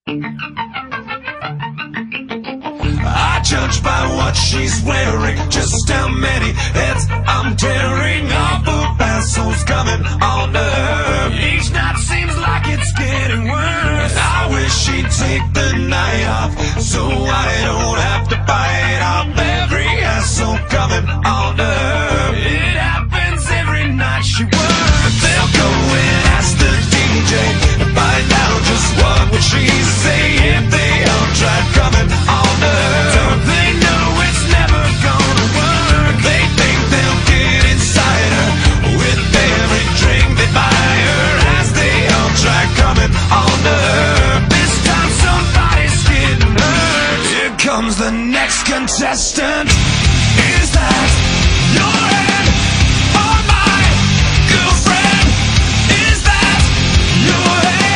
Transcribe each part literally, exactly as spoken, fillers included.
I judge by what she's wearing, just how many heads I'm tearing off of assholes coming on to her. Each night seems like it's getting worse. I wish she'd take the night off, so I don't have to bite off every asshole coming on to her. It happens every night she works. They'll go and ask the D J to find out just what would she say if they all tried coming on to her. Don't they know it's never gonna work? They think they'll get inside her with every drink they buy her as they all try coming on to her. This time somebody's getting hurt. Here comes the next contestant. Is that your hand or my girlfriend? Is that your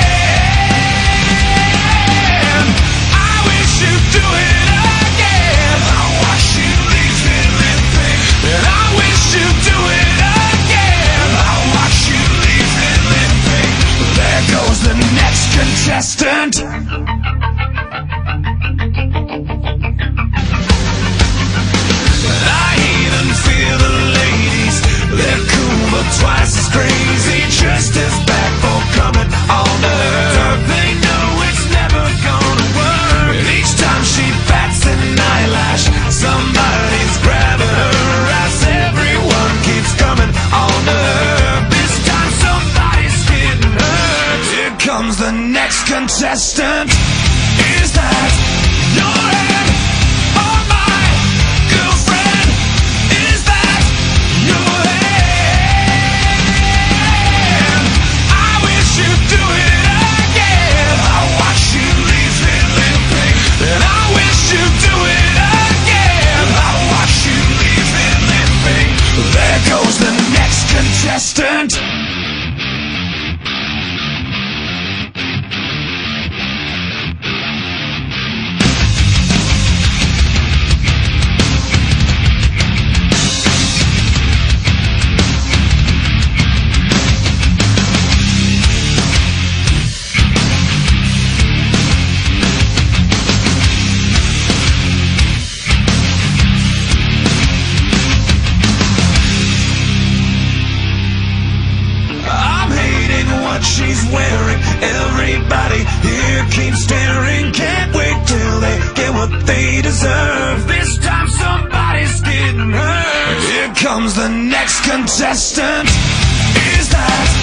hand? I wish you'd do it again. I watch you leave it limping, and I wish you'd do it again. I watch you leave it limping. There goes the next contestant. I even feel the ladies, they're cool but twice as crazy, just as bad for coming on to her. They know it's never gonna work. Each time she bats an eyelash, somebody's grabbing her as everyone keeps coming on to her. This time somebody's getting hurt. Here comes the next contestant. Is that your hand or my girlfriend? Is that your hand? I wish you'd do it again. I watch you leave it limping, and I wish you'd do it again. I watch you leave it limping. There goes the next contestant. She's wearing, everybody here keeps staring. Can't wait till they get what they deserve. This time somebody's getting hurt. Here comes the next contestant. Is that